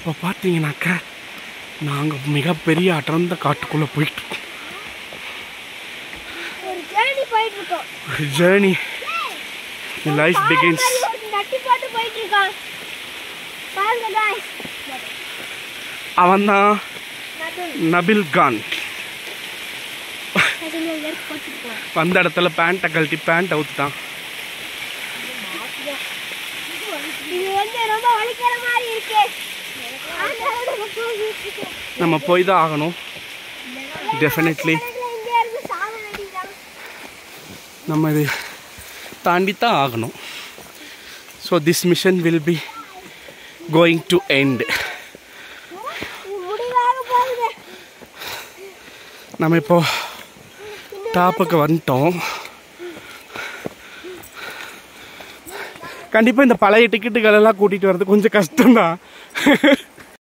இப்போ பார்த்தீங்கன்னாக்கா நாங்கள் மிகப்பெரிய அடர்ந்த காட்டுக்குள்ளே போயிட்டுருக்கோம். ஒரு ஜேர்னி லைஃப் பிகின்ஸ். அவன்தான் நபில் கான். வந்த இடத்துல பேண்ட்டை கழட்டி பேண்ட் அவுத்துட்டான். நம்ம போய் தான் ஆகணும். டெஃபினெட்லி நம்ம இது தாண்டி தான் ஆகணும். So this mission will be going to end. நம்ம இப்போ டாப்புக்கு வந்துட்டோம். கண்டிப்பாக இந்த பழைய டிக்கெட்டுகளெல்லாம் கூட்டிகிட்டு வர்றது கொஞ்சம் கஷ்டம்தான்.